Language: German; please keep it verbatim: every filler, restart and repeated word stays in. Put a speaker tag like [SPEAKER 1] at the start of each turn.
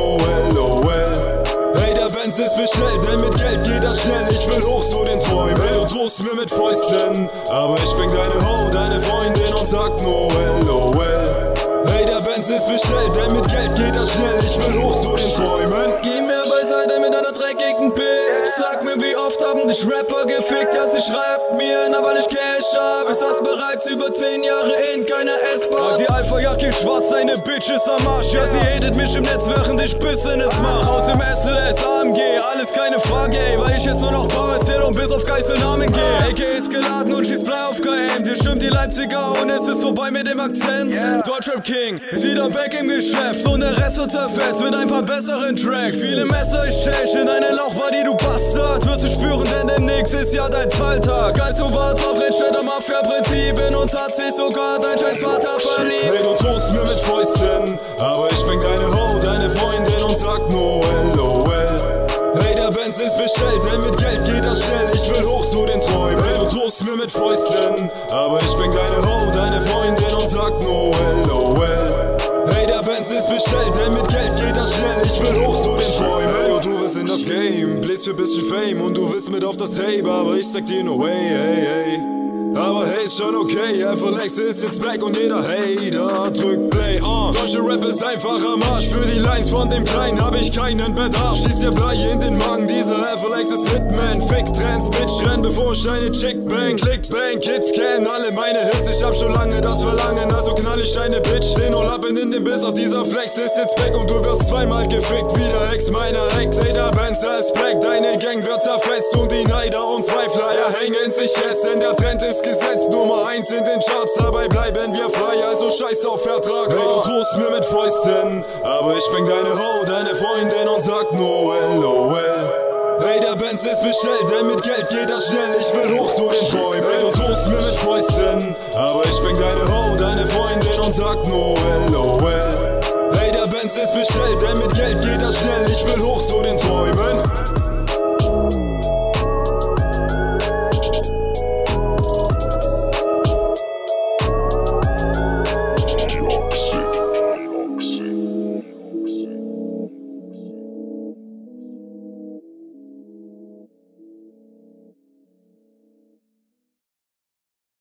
[SPEAKER 1] nur LOL. Hey, der Benz ist bestellt, denn mit Geld geht das schnell. Ich will hoch zu den Träumen. Hey, du drohst mir mit Fäusten, aber ich bin deine Ho, deine Freundin und sag nur LOL. Hey, der Benz ist bestellt, denn mit Geld geht das schnell. Ich will hoch zu den Träumen.
[SPEAKER 2] Geh mir beiseite mit einer dreckigen Bitch. Sag mir, wie oft haben dich Rapper gefickt? Ja, sie schreibt mir, na weil ich Cash hab. Ich saß bereits über zehn Jahre in keiner S-Bahn. Die Alpha-Jacke schwarz, deine Bitch ist am Arsch. Ja, sie hatet mich im Netz, während ich Business mach. Aus dem S L S, A M G, alles keine Frage, ey. Weil ich jetzt nur noch bar erzähl und bis auf Geiselnamen geh. A K ist geladen und schießt Blei auf Geheim. Wir stimmt die Leipziger und es ist vorbei mit dem Akzent. Yeah. Deutschrap King ist wieder back im Geschäft und der Rest wird zerfetzt mit ein paar besseren Tracks. Viele Messer ich stech in deine Lauchbar, die du Bastard. Wirst du spüren, denn demnächst ist ja dein Zahltag. Als du warst auf Rennstädter Mafia-Prinzipien und hat sich sogar dein scheiß Vater verliebt.
[SPEAKER 1] Hey, du drohst mir mit Fäusten, aber ich bin deine Ho, deine Freundin und sag nur LOL. Hey, der Benz ist bestellt, denn mit Geld geht das schnell. Ich will hoch zu den Träumen. Hey, du drohst mir mit Fäusten, aber ich bin deine Ho, deine Freundin und sag nur LOL. Hey, der Benz ist bestellt, denn mit Geld geht das schnell. Ich will hoch zu den Träumen. Hey, und du bist in das Game, bläst für bisschen Fame und du willst mit auf das Tape, aber ich sag dir nur hey, hey, hey. Aber hey, ist schon okay, F L X ist jetzt back und jeder Hater drückt Play, uh. Deutsche Rap ist einfach am Arsch, für die Lines von dem Kleinen hab ich keinen Bedarf. Schieß dir Blei in den Magen, dieser F L X ist Hitman. Fick Trends, Bitch, renn bevor ich deine Chick bang. Click bang, Kids kennen alle meine Hits, ich hab schon lange das Verlangen, also knall ich deine Bitch. Seh nur Lappen in den Biss, auch dieser Flex ist jetzt back und du wirst zweimal gefickt, wie der Ex meiner Ex. Hey, der Benz, der ist back, deine Gang wird zerfetzt und die Neider und Zweifler, ja, hängen sich jetzt, denn der Trend ist gesetzt, Nummer eins in den Charts, dabei bleiben wir frei, also scheiß auf Vertrag. Hey, du drohst mir mit Fäusten, aber ich bin deine Ho, deine Freundin und sag nur LOL. Hey, der Benz ist bestellt, denn mit Geld geht das schnell, ich will hoch zu den Träumen. Hey, du drohst mir mit Fäusten, aber ich bin deine Ho, deine Freundin und sag nur LOL. Hey, der Benz ist bestellt, denn mit Geld geht das schnell, ich will hoch zu den Träumen.